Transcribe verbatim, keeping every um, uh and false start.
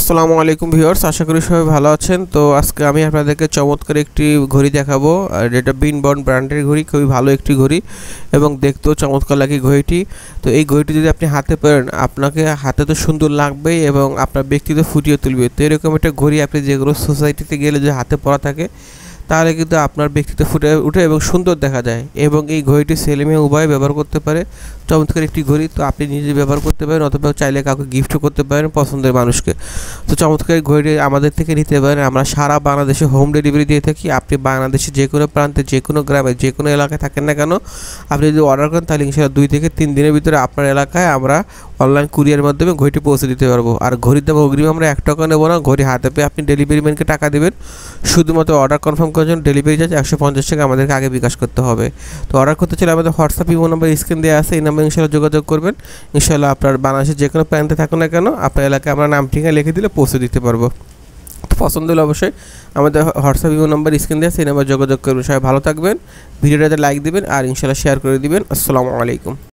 আসসালামু আলাইকুম ভিউয়ার্স, আশা করি সবাই ভালো আছেন। তো আজকে আমি আপনাদেরকে চমৎকার একটি ঘড়ি দেখাবো, আর এটা বিনবন্ড ব্র্যান্ডের ঘড়ি, খুবই ভালো একটি ঘড়ি এবং দেখতেও চমৎকার লাগে ঘড়িটি। তো এই ঘড়িটি যদি আপনি হাতে পরেন, আপনাকে হাতে তো সুন্দর লাগবেই এবং আপনার ব্যক্তিত্ব ফুটিয়ে তুলবে। তো এরকম একটা ঘড়ি আপনি যেগুলো সোসাইটিতে গেলে যে হাতে পরা থাকে, তাহলে কিন্তু আপনার ব্যক্তিত্ব ফুটে উঠে এবং সুন্দর দেখা যায়। এবং এই ঘড়িটি ছেলে মেয়ে উভয় ব্যবহার করতে পারে। চমৎকার একটি ঘড়ি, তো আপনি নিজে ব্যবহার করতে পারেন অথবা চাইলে কাউকে গিফটও করতে পারেন পছন্দের মানুষকে। তো চমৎকার ঘড়িটি আমাদের থেকে নিতে পারেন। আমরা সারা বাংলাদেশে হোম ডেলিভারি দিয়ে থাকি। আপনি বাংলাদেশে যে কোনো প্রান্তে, যে কোনো গ্রামে, যে কোনো এলাকায় থাকেন না কেন, আপনি যদি অর্ডার করেন তাহলে ইনশাআল্লাহ দুই থেকে তিন দিনের ভিতরে আপনার এলাকায় আমরা অনলাইন কুরিয়ার মাধ্যমে ঘড়িটি পৌঁছে দিতে পারবো। আর ঘড়ির দাম অগ্রিম আমরা এক টাকা নেবো না। ঘড়ি হাতে পেয়ে আপনি ডেলিভারি ম্যানকে টাকা দেবেন। শুধুমাত্র অর্ডার কনফার্ম করার জন্য ডেলিভারি চার্জ একশো পঞ্চাশ টাকা আমাদেরকে আগে বিকাশ করতে হবে। তো অর্ডার করতে চাইলে আমাদের হোয়াটসঅ্যাপ ইমো নাম্বার স্ক্রিন দেওয়া আছে, এই নাম্বার ইনশাআল্লাহ যোগাযোগ করবেন। ইনশাআল্লাহ আপনার বাংলাদেশের যে কোনো প্রান্তে থাকুন না কেন, আপনার এলাকায় আমরা নাম ঠিকানা লিখে দিলে পৌঁছে দিতে পারবো। তো পছন্দ হলে অবশ্যই আমাদের হোয়াটসঅ্যাপ ইমো নাম্বার স্ক্রিন দেওয়া আছে, এই নাম্বার যোগাযোগ করবেন। সবাই ভালো থাকবেন, ভিডিওটাতে লাইক দিবেন আর ইনশাআল্লাহ শেয়ার করে দিবেন। আসসালামু আলাইকুম।